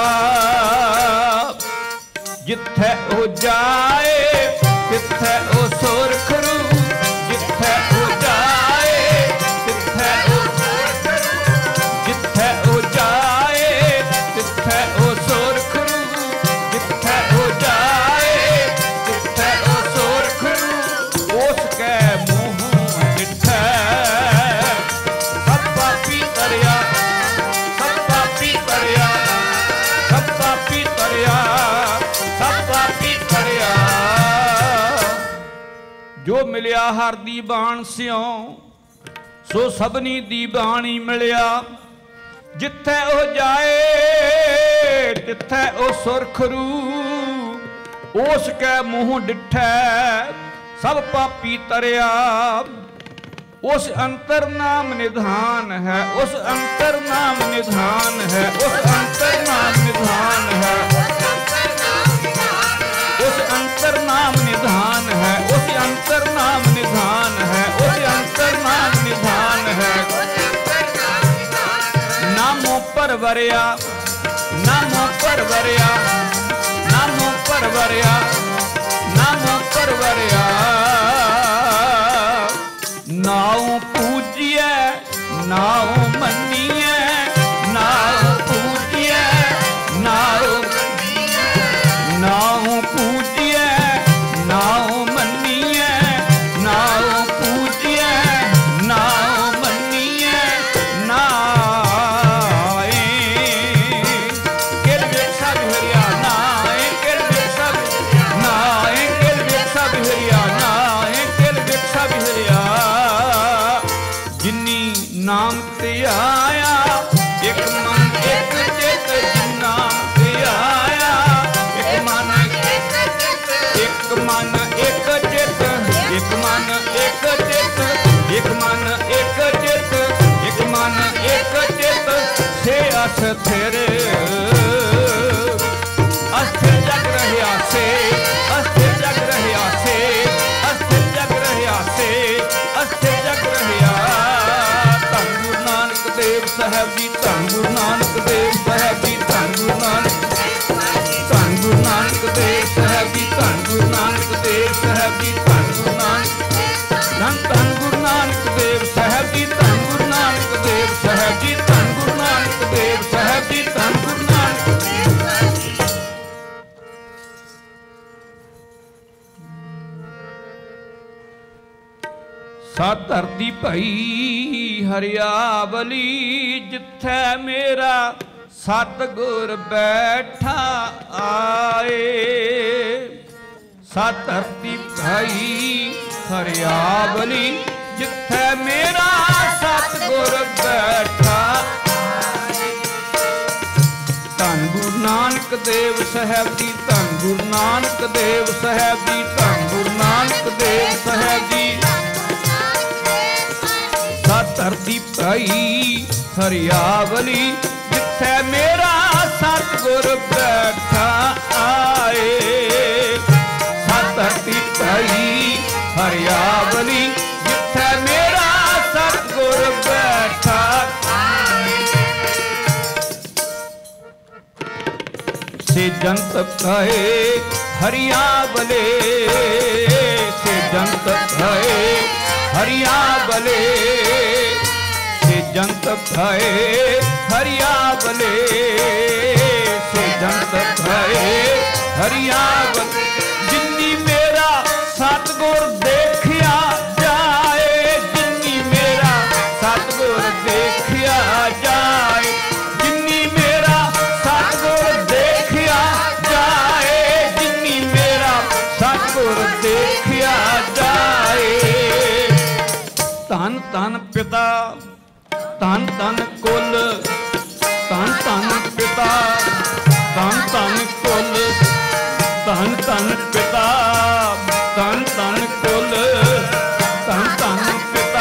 ਜਿੱਥੇ ਉਹ ਜਾਏ ਤਿੱਥੇ ਉਹ ਸੁਰਖ ਰੂ ਜਿੱਥੇ ਉਹ ਜਾਏ ਤਿੱਥੇ ਉਹ ਜਿੱਥੇ ਉਹ ਜਾਏ ਤਿੱਥੇ ਉਹ ਸੁਰਖ ਰੂ ਜਿੱਥੇ ਉਹ ਜਾਏ ਤਿੱਥੇ ਉਹ ਸੁਰਖ ਰੂ ਉਸ ਕੈ ਮੂੰਹ ਡਿਠੈ ਸਭ ਪਾਪੀ ਤਰਿਆ ਸਭ ਪਾਪੀ ਤਰਿਆ ਸਭ ਪਾਪੀ ਤਰਿਆ ਸਭ ਪਾਪੀ ਤਰਿਆ ਜੋ ਮਿਲਿਆ ਹਰ ਦੀ ਬਾਣ ਸਿਉ ਸੋ ਸਭਨੀ ਦੀ ਬਾਣੀ ਮਿਲਿਆ ਜਿੱਥੇ ਉਹ ਜਾਏ ਤਿੱਥੇ ਉਹ ਸੁਰਖ ਰੂ ਉਸ ਕੈ ਮੂੰਹ ਡਿਠੈ ਸਭ ਪਾਪੀ ਤਰਿਆ ਉਸ ਅੰਤਰ ਨਾਮ ਨਿਧਾਨ ਹੈ ਉਸ ਅੰਤਰ ਨਾਮ ਨਿਧਾਨ ਹੈ ਉਸ ਅੰਤਰ ਨਾਮ ਨਿਧਾਨ ਹੈ ਉਸ ਅੰਤਰ ਨਾਮ ਨਿਧਾਨ ਹੈ ਉਸ ਅੰਤਰ ਨਾਮ ਨਿਧਾਨ ਹੈ ਉਸ ਅੰਤਰ ਨਾਮ ਨਿਧਾਨ ਹੈ ਨਾਮੋ ਪਰਵਰਿਆ ਨਾਮੋ ਪਰਵਰਿਆ ਨਾਮੋ ਪਰਵਰਿਆ ਨਾਮੋ ਪਰਵਰਿਆ ਨਾਉ ਪੂਜੀਐ ਨਾਉ ਮੰਨੀਐ ਨਾਉ ਪੂਜੀਐ ਨਾਉ ਨਾਉ ਪੂਜੀਐ ਨਾਉ ਮੰਨੀਐ ਨਾਉ ਪੂਜੀਐ ਨਾਉ ਮੰਨੀਐ ਨਾਏ ਕਿਲ ਵੇਖ ਸਭ ਹਰਿਆ ਨਾਏ ਕਿਲ ਵੇਖ ਸਭ ਨਾਏ ਕਿਲ ਵੇਖ ਸਭ ਹਰਿਆ ਨਾਏ ਕਿਲ ਵੇਖ ਸਭ ਹਰਿਆ ਜਿਨੀ ਨਾਮ ਤੇ ਆਇਆ ਇੱਕ ਮਨ ਇੱਕ ਚਿੱਤ ਜਿਨ ਨਾਮ ਤੇ ਆਇਆ ਇੱਕ ਮਨ ਇੱਕ ਮਨ ਇੱਕ ਚਿੱਤ ਇੱਕ ਮਨ ਇੱਕ ਚਿੱਤ ਇੱਕ ਮਨ ਇੱਕ ਚਿੱਤ ਇੱਕ ਮਨ ਇੱਕ ਚਿੱਤ ਸੇ ਅਸਥਿਰ ਅਸਥਿਰ ਜਗ ਰਹਿਆ ਸੇ ਅਸਥਿਰ ਜਗ ਰਹਿਆ ਸੇ ਅਸਥਿਰ ਜਗ ਰਹਿਆ ਸੇ ਅਸਥਿਰ ਜਗ ਰਹਿਆ ਧੰਨ ਗੁਰੂ ਨਾਨਕ ਦੇਵ ਸਾਹਿਬ ਜੀ ਧੰਨ ਗੁਰੂ ਨਾਨਕ ਦੇਵ ਸਾਹਿਬ ਜੀ ਧੰਨ ਗੁਰੂ ਨਾਨਕ ਧੰਨ ਗੁਰੂ ਨਾਨਕ ਦੇਵ ਸਾਹਿਬ ਜੀ ਧੰਨ ਗੁਰੂ ਨਾਨਕ ਦੇਵ ਸਾਹਿਬ ਜੀ ਧੰਨ ਗੁਰੂ ਨਾਨਕ ਧੰਨ ਧੰਨ ਗੁਰੂ ਨਾਨਕ ਦੇਵ ਸਾਹਿਬ ਜੀ ਧੰਨ ਗੁਰੂ ਨਾਨਕ ਦੇਵ ਸਾਹਿਬ ਜੀ ਧੰਨ ਗੁਰੂ ਨਾਨਕ ਦੇਵ ਸਾਹਿਬ ਜੀ ਧੰਨ ਗੁਰੂ ਨਾਨਕ ਸਾ ਧਰਤੀ ਭਈ ਹਰਿਆਵਲੀ ਜਿੱਥੇ ਮੇਰਾ ਸਤਿਗੁਰ ਬੈਠਾ ਆਏ ਸਾ ਧਰਤੀ ਭਈ ਹਰਿਆਵਲੀ ਜਿੱਥੇ ਮੇਰਾ ਸਤਿਗੁਰ ਬੈਠਾ ਧੰਨ ਗੁਰੂ ਨਾਨਕ ਦੇਵ ਸਾਹਿਬ ਜੀ ਧੰਨ ਗੁਰੂ ਨਾਨਕ ਦੇਵ ਸਾਹਿਬ ਜੀ ਧੰਨ ਗੁਰੂ ਨਾਨਕ ਦੇਵ ਸਾਹਿਬ ਜੀ ਸਾ ਧਰਤੀ ਭਈ ਹਰਿਆਵਲੀ ਜਿੱਥੇ ਮੇਰਾ ਸਤਿਗੁਰ ਬੈਠਾ ਆਏ ਸਾ ਧਰਤੀ ਭਈ ਹਰਿਆਵਲੀ ਜਿੱਥੇ ਮੇਰਾ ਸਤਿਗੁਰ ਬੈਠਾ ਸੇ ਜੰਤ ਕਹੇ ਹਰਿਆਵਲੇ ਸੇ ਜੰਤ ਕਹੇ ਹਰਿਆਵਲੇ ਸੇ ਜੰਤ ਕਹੇ ਹਰਿਆਵਲੇ ਸੇ ਜੰਤ ਕਹੇ ਹਰਿਆਵਲੇ ਜਿਨੀ ਮੇਰਾ ਸਤਿਗੁਰ ਦੇਖਿਆ ਜਾਏ ਜਿਨੀ ਮੇਰਾ ਸਤਿਗੁਰ ਦੇਖਿਆ ਜਾਏ ਜਿਨੀ ਮੇਰਾ ਸਤਿਗੁਰ ਦੇਖਿਆ ਜਾਏ ਜਿਨੀ ਮੇਰਾ ਸਤਿਗੁਰ ਦੇਖਿਆ ਜਾਏ ਧੰਨ ਧੰਨ ਪਿਤਾ ਧੰਨ ਧੰਨ ਕੁਲ ਧੰਨ ਧੰਨ ਪਿਤਾ ਧੰਨ ਧੰਨ ਕੁਲ ਧੰਨ ਧੰਨ ਪਿਤਾ ਧੰਨ ਧੰਨ ਕੁਲ ਧੰਨ ਧੰਨ ਪਿਤਾ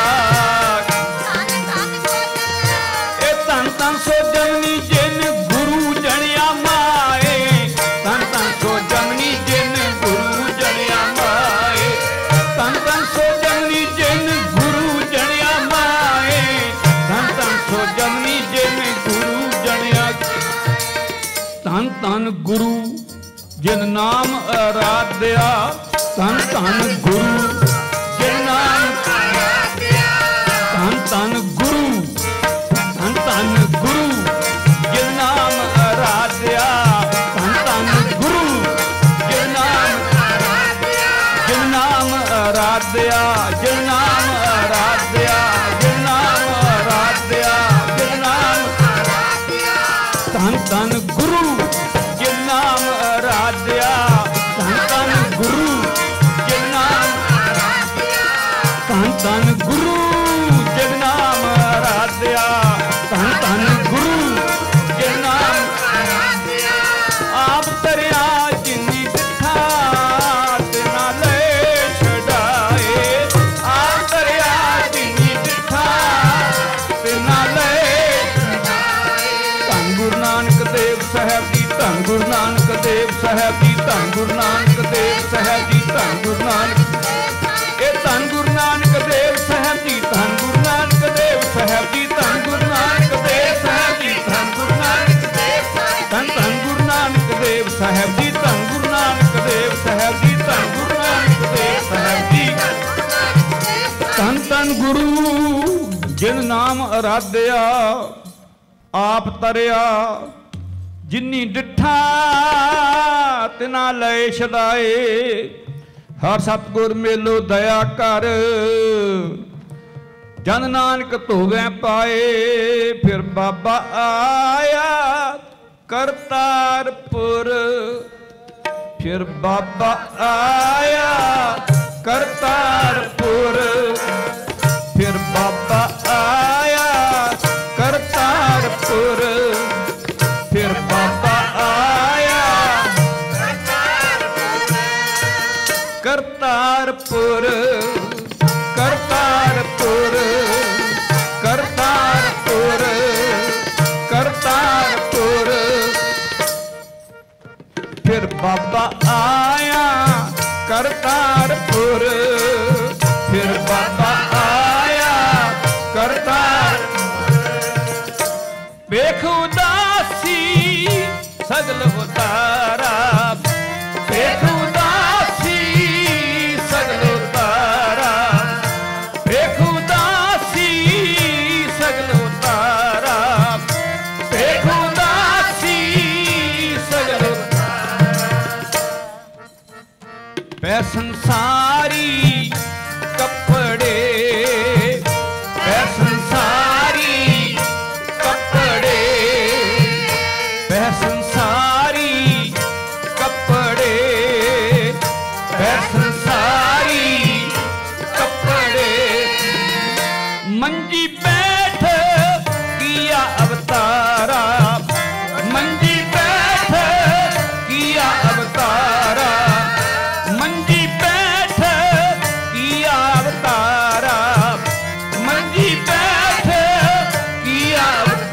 ਇਹ ਧੰਨ ਧੰਨ ਸੋ ਜਨਨੀ ਜਿਨ ਗੁਰੂ ਜਣਿਆ ਮਾਏ ਧੰਨ ਧੰਨ ਸੋ ਜਨਨੀ ਜਿਨ ਗੁਰੂ ਜਣਿਆ ਮਾਏ ਧੰਨ ਧੰਨ ਸੋ ਜਨਨੀ ਜਿਨ ਗੁਰੂ ਜਣਿਆ ਮਾਏ ਧੰਨ ਧੰਨ ਸੋ ਜਨਨੀ ਜਿਨ ਗੁਰੂ ਜਣਿਆ ਧੰਨ ਧੰਨ ਗੁਰੂ ਜਿਨ ਨਾਮ ਆਰਾਧਿਆ ਧੰਨ ਧੰਨ ਗੁਰੂ ਜਿਨ ਨਾਮ ਧੰਨ ਧੰਨ ਗੁਰੂ ਧੰਨ ਧੰਨ ਗੁਰੂ ਜਿਨ ਨਾਮ ਆਰਾਧਿਆ ਧੰਨ ਧੰਨ ਗੁਰੂ ਜਿਨ ਨਾਮ ਜਿਨ ਨਾਮ ਆਰਾਧਿਆ ਜਿਨ ਨਾਮ ਆਰਾਧਿਆ ਜਿਨ ਨਾਮ ਆਰਾਧਿਆ ਜਿਨ ਨਾਮ ਧੰਨ ਧੰਨ ਗੁਰੂ ਜਿਨ ਨਾਮ ਆਰਾਧਿਆ ਧੰਨ ਧੰਨ ਗੁਰੂ ਜਿਨ ਨਾਮ ਧੰਨ ਧੰਨ ਗੁਰੂ ਜਿਨ ਨਾਮ ਆਰਾਧਿਆ ਧੰਨ ਧੰਨ ਗੁਰੂ ਜਿਨ ਨਾਮ ਆਪ ਤਰਿਆ ਜਿਨੀ ਦਿੱਠਾ ਤੇ ਨਾਲੇ ਛਡਾਏ ਆਪ ਤਰਿਆ ਜਿਨੀ ਦਿੱਠਾ ਤੇ ਨਾਲੇ ਧੰਨ ਗੁਰੂ ਨਾਨਕ ਦੇਵ ਸਾਹਿਬ ਜੀ ਧੰਨ ਗੁਰੂ ਨਾਨਕ ਦੇਵ ਸਾਹਿਬ ਜੀ ਧੰਨ ਗੁਰੂ ਨਾਨਕ ਦੇਵ ਸਾਹਿਬ ਜੀ ਧੰਨ ਗੁਰੂ ਨਾਨਕ ਇਹ ਧੰਨ ਗੁਰੂ ਨਾਨਕ ਦੇਵ ਸਾਹਿਬ ਜੀ ਧੰਨ ਗੁਰੂ ਨਾਨਕ ਦੇਵ ਸਾਹਿਬ ਜੀ ਧੰਨ ਗੁਰੂ ਨਾਨਕ ਦੇਵ ਸਾਹਿਬ ਜੀ ਧੰਨ ਗੁਰੂ ਨਾਨਕ ਦੇਵ ਧੰਨ ਧੰਨ ਗੁਰੂ ਨਾਨਕ ਦੇਵ ਸਾਹਿਬ ਜੀ ਧੰਨ ਗੁਰੂ ਨਾਨਕ ਦੇਵ ਸਾਹਿਬ ਜੀ ਧੰਨ ਗੁਰੂ ਨਾਨਕ ਦੇਵ ਸਾਹਿਬ ਜੀ ਧੰਨ ਧੰਨ ਗੁਰੂ ਜਿਨ ਨਾਮ ਆਰਾਧਿਆ ਆਪ ਤਰਿਆ ਜਿਨੀ ਡਿਠਾ ਤਿਨਾ ਲਏ ਛਡਾਏ ਹਰ ਸਤਿਗੁਰ ਮੇਲੋ ਦਇਆ ਕਰ ਜਨ ਨਾਨਕ ਧੋਵੈ ਪਾਏ ਫਿਰ ਬਾਬਾ ਆਇਆ ਕਰਤਾਰਪੁਰ ਫਿਰ ਬਾਬਾ ਆਇਆ ਕਰਤਾਰਪੁਰ ਫਿਰ ਬਾਬਾ ਆਇਆ ਕਰਤਾਰਪੁਰ ਫਿਰ ਬਾਬਾ ਆਇਆ ਕਰਤਾਰਪੁਰ ਕਰਤਾਰਪੁਰ ਕਰਤਾਰਪੁਰ ਕਰਤਾਰਪੁਰ ਫਿਰ ਬਾਬਾ ਆਇਆ ਕਰਤਾਰਪੁਰ ਫਿਰ ਬਾਬਾ ਆਇਆ ਕਰਤਾਰ ਵੇਖ ਉਦਾਸੀ ਸਗਲ ਉਤਾਰਾ ਵੇਖ ਉਦਾਸੀ ਸਗਲ ਉਤਾਰਾ ਵੇਖ ਉਦਾਸੀ ਸਗਲ ਉਤਾਰਾ ਵੇਖ ਉਦਾਸੀ ਸਗਲ ਪੈ ਸੰਸਾਰੀ ਕੱਪੜੇ ਪੈ ਸੰਸਾਰੀ ਕੱਪੜੇ ਪੈ ਸੰਸਾਰੀ ਕੱਪੜੇ ਪੈ ਸੰਸਾਰੀ ਕੱਪੜੇ ਮੰਜੀ ਬੈਠ ਕੀਆ ਅਵਤਾਰਾ ਮੰਜੀ ਬੈਠ ਕੀਆ ਅਵਤਾਰਾ ਮੰਜੀ ਬੈਠ ਕੀਆ ਅਵਤਾਰਾ ਮੰਜੀ ਬੈਠ ਕੀਆ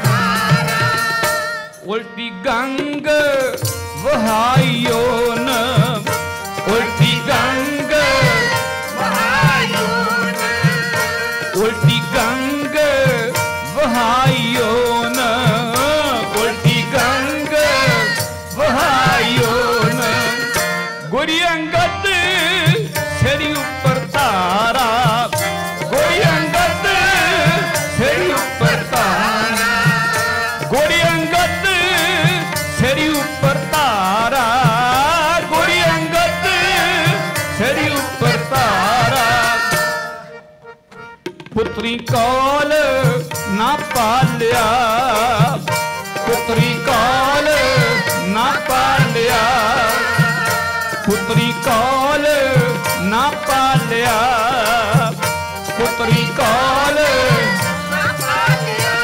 ਉਲਟੀ ਗੰਗ ਵਹਾਈਓ ਨ ਉਲਟੀ ਗੰਗ ਵਹਾਈਓ ਨ ਉਲਟੀ ਗੰਗ ਵਹਾਈਓ ਨ ਉਲਟੀ ਗੰਗ ਵਹਾਈਓ ਨ ਗੁਰੀ ਅੰਗਦ ਸਿਰ ਉੱਪਰ ਧਾਰਾ ਗੁਰੀ ਅੰਗਦ ਸਿਰ ਉੱਪਰ ਧਾਰਾ ਗੁਰੀ ਅੰਗਦ ਸਿਰ ਉੱਪਰ ਧਾਰਾ ਗੁਰੀ ਅੰਗਦ ਸਿਰ ਉੱਪਰ ਧਾਰਾ ਪੁੱਤਰੀ ਕੋਲ ਨਾ ਪਾਲਿਆ ਪੁੱਤਰੀ ਕੋਲ ਨਾ ਪਾਲਿਆ ਪੁੱਤਰੀ ਕੋਲ ਨਾ ਪਾਲਿਆ ਪੁੱਤਰੀ ਕੋਲ ਨਾ ਪਾਲਿਆ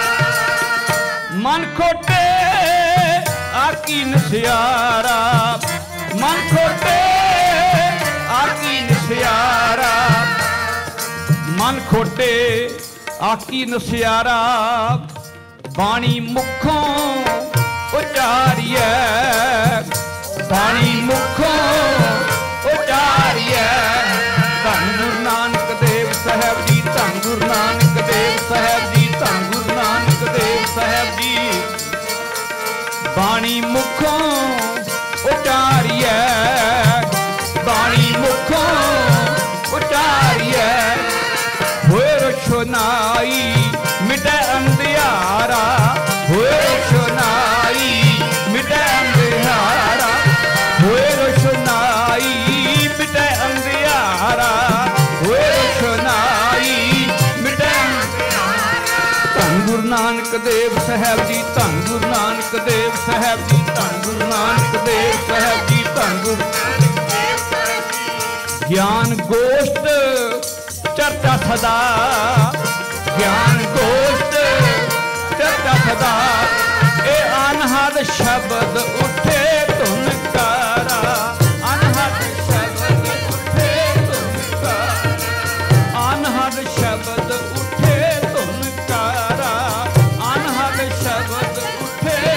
ਨਸਿਆਰਾ ਮਨ ਖੋਟੇ ਆਕੀ ਨਸਿਆਰਾ ਮਨ ਖੋਟੇ ਆਕੀ ਨਸਿਆਰਾ ਬਾਣੀ ਮੁਖੋਂ ਉਚਾਰੀਐ ਬਾਣੀ ਮੁਖੋਂ ਉਚਾਰੀਐ ਧੰਨ ਗੁਰੂ ਨਾਨਕ ਦੇਵ ਸਾਹਿਬ ਜੀ ਧੰਨ ਗੁਰੂ ਨਾਨਕ ਦੇਵ ਸਾਹਿਬ ਜੀ ਧੰਨ ਗੁਰੂ ਨਾਨਕ ਦੇਵ ਸਾਹਿਬ ਜੀ ਬਾਣੀ ਮੁਖੋਂ ਉਚਾਰੀਐ ਬਾਣੀ ਮੁਖੋਂ ਉਚਾਰੀਐ ਹੋਏ ਰੋਸ਼ਨਾਈ ਮਿਟੇ ਅੰਧਿਆਰਾ ਹੋਏ ਰੋਸ਼ਨਾਈ ਮਿਟੇ ਅੰਧਿਆਰਾ ਹੋਏ ਰੋਸ਼ਨਾਈ ਮਿਟੇ ਅੰਧਿਆਰਾ ਹੋਏ ਰੋਸ਼ਨਾਈ ਮਿਟੇ ਧੰਨ ਗੁਰੂ ਨਾਨਕ ਦੇਵ ਸਾਹਿਬ ਜੀ ਧੰਨ ਗੁਰੂ ਨਾਨਕ ਦੇਵ ਸਾਹਿਬ ਜੀ ਧੰਨ ਗੁਰੂ ਨਾਨਕ ਦੇਵ ਸਾਹਿਬ ਜੀ ਧੰਨ ਗੁਰੂ ਗਿਆਨ ਗੋਸ਼ਟ ਚਰਚਾ ਸਦਾ ਗਿਆਨ ਗੋਸ਼ਟ ਚਰਚਾ ਸਦਾ ਇਹ ਅਨਹਦ ਸ਼ਬਦ ਉੱਠੇ ਧੁਨਕਾਰਾ ਅਨਹਦ ਸ਼ਬਦ ਉੱਠੇ ਧੁਨਕਾਰਾ ਅਨਹਦ ਸ਼ਬਦ ਉੱਠੇ ਧੁਨਕਾਰਾ ਅਨਹਦ ਸ਼ਬਦ ਉੱਠੇ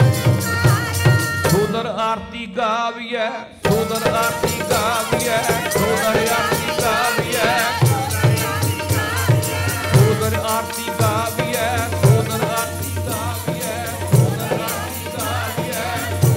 ਸੋਦਰ ਆਰਤੀ ਗਾਵੀਐ ਸੋਦਰ ਆਰਤੀ ਗਾਵੀਐ ਸੋਦਰ ਆਰਤੀ ਗਾਵੀਐ ਸੋਦਰ ਆਰਤੀ ਗਾਵੀਐ ਸੋਦਰ ਆਰਤੀ ਗਾਵੀਐ ਸੋਦਰ ਆਰਤੀ ਗਾਵੀਐ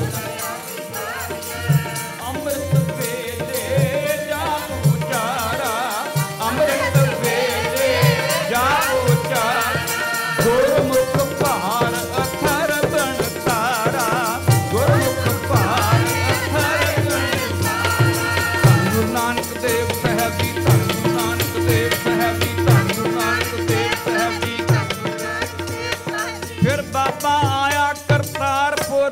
ਅੰਮ੍ਰਿਤ ਵੇਲੇ ਜਾਪ ਉਚਾਰਾ ਅੰਮ੍ਰਿਤ ਵੇਲੇ ਜਾਪ ਉਚਾਰਾ ਗੁਰਮੁਖ ਭਾਰ ਅਥਰ ਬਣ ਤਾਰਾ ਗੁਰਮੁਖ ਭਾਰ ਅਥਰ ਬਣ ਧੰਨ ਗੁਰੂ ਨਾਨਕ ਦੇਵ ਸਾਹਿਬ ਜੀ ਧੰਨ ਗੁਰੂ ਨਾਨਕ ਦੇਵ ਸਾਹਿਬ ਜੀ ਧੰਨ ਗੁਰੂ ਨਾਨਕ ਦੇਵ ਸਾਹਿਬ ਜੀ ਫਿਰ ਬਾਬਾ ਆਇਆ ਕਰਤਾਰਪੁਰ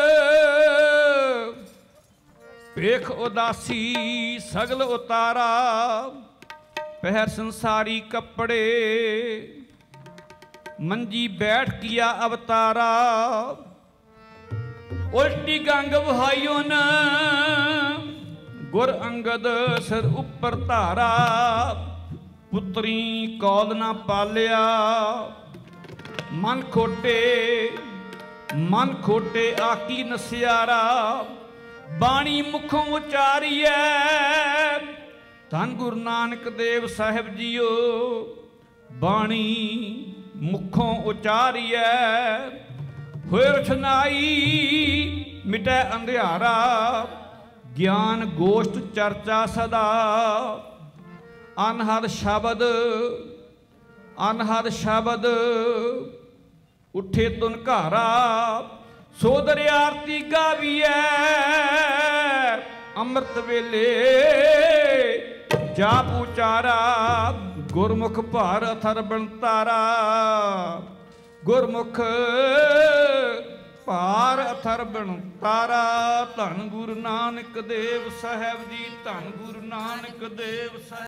ਵੇਖ ਉਦਾਸੀ ਸਗਲ ਉਤਾਰਾ ਪਹਿਰ ਸੰਸਾਰੀ ਕੱਪੜੇ ਮੰਜੀ ਬੈਠ ਕੀਆ ਅਵਤਾਰਾ ਉਲਟੀ ਗੰਗ ਵਹਾਈਓ ਨ ਗੁਰ ਅੰਗਦ ਸਿਰ ਉੱਪਰ ਧਾਰਾ ਪੁੱਤਰੀ ਕੌਲ ਨਾ ਪਾਲਿਆ ਮਨ ਖੋਟੇ ਮਨ ਖੋਟੇ ਆਕੀ ਨਸਿਆਰਾ ਬਾਣੀ ਮੁਖੋਂ ਉਚਾਰੀਐ ਧੰਨ ਗੁਰੂ ਨਾਨਕ ਦੇਵ ਸਾਹਿਬ ਜੀਓ ਬਾਣੀ ਮੁਖੋਂ ਉਚਾਰੀਐ ਹੋਏ ਰਛਨਾਈ ਮਿਟੈ ਅੰਧਿਆਰਾ ਗਿਆਨ ਗੋਸ਼ਟ ਚਰਚਾ ਸਦਾ ਅਨਹਦ ਸ਼ਬਦ ਅਨਹਦ ਸ਼ਬਦ ਉੱਠੇ ਧੁਨਕਾਰਾ ਸੋਦਰ ਆਰਤੀ ਗਾਵੀਐ ਅੰਮ੍ਰਿਤ ਵੇਲੇ ਜਾਪ ਉਚਾਰਾ ਗੁਰਮੁਖ ਭਾਰ ਅਥਰ ਬਣ ਤਾਰਾ ਗੁਰਮੁਖ ਭਾਰ ਅਥਰ ਬਣ ਤਾਰਾ ਧੰਨ ਗੁਰੂ ਨਾਨਕ ਦੇਵ ਸਾਹਿਬ ਜੀ ਧੰਨ ਗੁਰੂ ਨਾਨਕ ਦੇਵ ਸਾਹਿਬ।